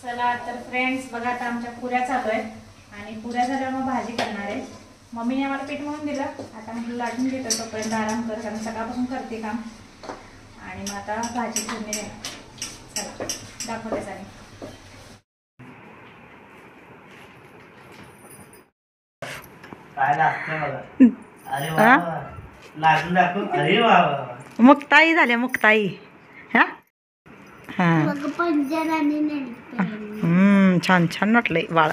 चला तर फ्रेंड्स बघा आता आमच्या पुऱ्या चालू आहेत आणि पुऱ्या झाल्यावर मग भाजी करणार आहे। मम्मीने आम्हाला पीठ मळून दिलं, आता म्हटलं लाटून घेतो तोपर्यंत आराम कर, कारण सकाळपासून करते काम आणि मग आता भाजी फोडणी देणार। चला दाखवतेच आणि काय लागतं बघा। अरे वा लागून दाखव। अरे वा मुक्ताई झाल्या मुक्ताई। हा हा छान छान वाटलंय बाळ।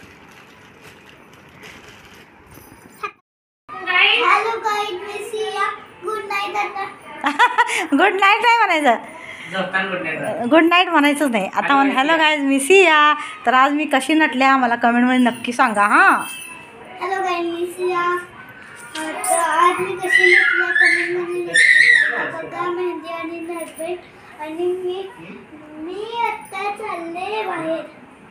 गुड नाईट नाही म्हणायचं, गुड नाईट म्हणायचंच नाही आता। म्हण हॅलो गाईज मी सिया। तर आज मी कशी नटले आम्हाला कमेंटमध्ये नक्की सांगा हा। हॅलो गाईज मी सिया। तर आज मी कशी नटले कमेंटमध्ये नक्की सांगा। बघा मेहंदी आणि नेलपेंट आणि मी आता चालले बाहेर।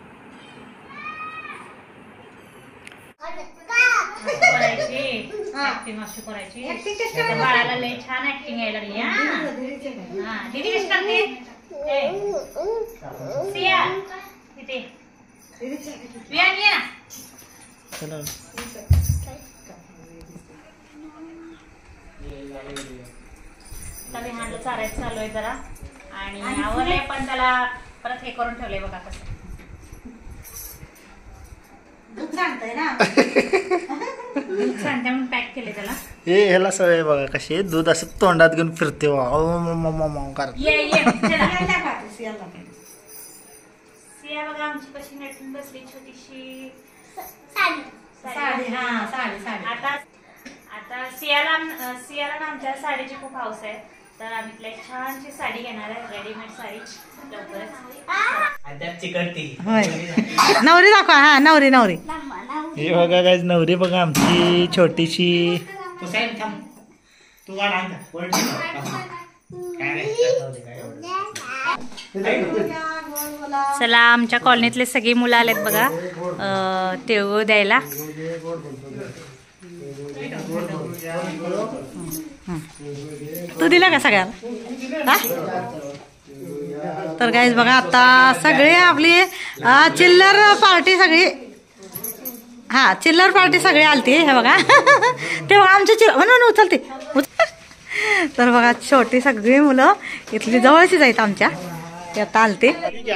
बाळाला लय छान ऍक्टिंग यायला लागली। हा दीदी कशी करते सिया इथे वियान ये ना। विहानला चारायचं चालू आहे जरा आणि आवरलंय, पण त्याला परत हे करून ठेवलंय बघा कसं दूध सांगतंय ना। दूध सांगते म्हणून पॅक केले त्याला। हे ह्याला सवय बघा कशी दूध असं तोंडात घेऊन फिरते सिया बघा आमची कशी नटून बसली छोटीशी साडी। हा साडी साडी। आता सियाला ना आमच्या साडीची खूप हौस आहे, तर आम्ही तिला एक छानशी साडी घेणार आहे, रेडीमेड साडी लवकरच। चिकटती नवरी दाखवा। हा नवरी नवरी हे बघा गाईज नवरी बघा आमची छोटीशी। चला आमच्या कॉलनीतले सगळी मुलं आलेत बघा तिळगुळ द्यायला। तू दिला का सगळ्याला? तर गाईज बघा आता सगळे आपली चिल्लर पार्टी सगळी, हा चिल्लर पार्टी सगळी आलती हे बघा। ते बघा आमच्या म्हणून उचलते। तर बघा छोटी सगळी मुलं इथली जवळचीच आहेत आमच्या, ते आता आलते।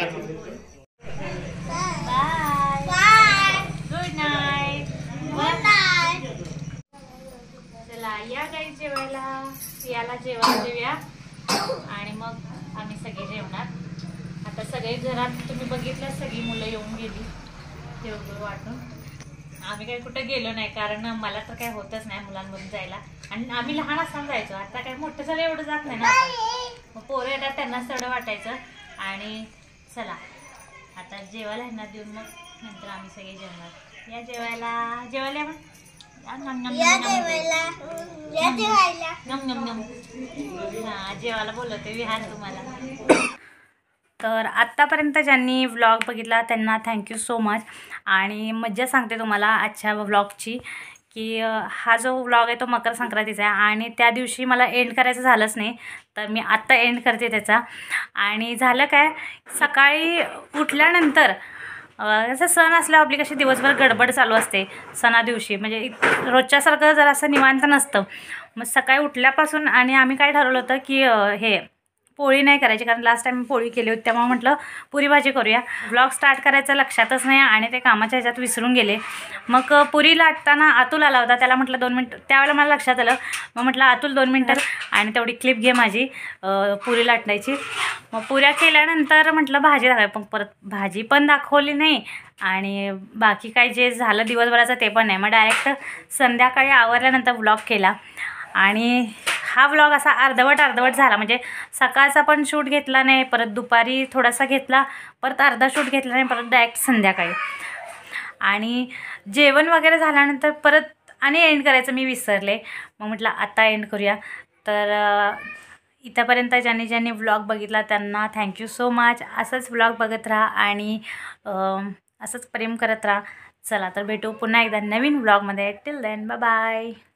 या काही जेवायला सियाला जेवायला देऊया आणि मग आम्ही सगळे जेवणार। आता सगळे घरात तुम्ही बघितलं सगळी मुलं येऊन गेली तिळगुळ वाटून। आम्ही काही कुठं गेलो नाही, कारण मला तर काही होतच नाही मुलांमधून जायला, आणि आम्ही लहान असताना जायचो, आता काही मोठं झालं एवढं जात नाही ना। मग पोरं येतात त्यांना सगळं वाटायचं। आणि चला आता जेवायला ह्यांना देऊन मग नंतर आम्ही सगळे जेवणार। या जेवायला जेवायला आपण जेवायला बोलवते विहान तुम्हाला। तर आत्तापर्यंत ज्यांनी व्लॉग बघितला त्यांना थँक्यू सो मच। आणि मज्जा सांगते तुम्हाला आजच्या व्लॉगची, की हा जो व्लॉग आहे तो मकर संक्रांतीचा आहे आणि त्या दिवशी मला एंड करायचं झालंच नाही, तर मी आत्ता एंड करते त्याचा। आणि झालं काय, सकाळी उठल्यानंतर जसं सण असल्यावर आपली कशी दिवसभर गडबड चालू असते सणा दिवशी, म्हणजे रोजच्यासारखं जर असं निवांत नसतं। मग सकाळी उठल्यापासून आणि आम्ही काय ठरवलं होतं की हे पोळी नाही करायची, कारण लास्ट टाइम पोळी केली होती, त्यामुळे म्हटलं पुरी भाजी करूया। व्लॉग स्टार्ट करायचं लक्षातच नाही आणि ते कामाच्या ह्याच्यात विसरून गेले। मग पुरी लाटताना अतुल आला होता, त्याला म्हटलं 2 मिनटं, त्यावेळेला मला लक्षात आलं, मग म्हटलं अतुल 2 मिनटं आणि तेवढी क्लिप घे माझी पुरी लाटण्याची। मग पुऱ्या केल्यानंतर म्हटलं भाजी दाखवाय, पण परत भाजी पण दाखवली नाही आणि बाकी काय जे झालं दिवसभराचं ते पण नाही। मग डायरेक्ट संध्याकाळी आवरल्यानंतर व्लॉग केला आणि हा व्लॉग असा अर्धवट झाला, म्हणजे सकाळचा पण शूट घेतला नाही, परत दुपारी थोडासा घेतला, परत अर्धा शूट घेतला नाही, परत डायरेक्ट संध्याकाळी। आणि जेवण वगैरे झाल्यानंतर परत आणि एंड करायचं मी विसरले, मग म्हटलं आता एंड करूया। तर इथंपर्यंत ज्यांनी व्लॉग बघितला त्यांना थँक्यू सो मच। असंच व्लॉग बघत राहा आणि असंच प्रेम करत राहा। चला तर भेटू पुन्हा एकदा नवीन व्लॉगमध्ये। Till then bye bye.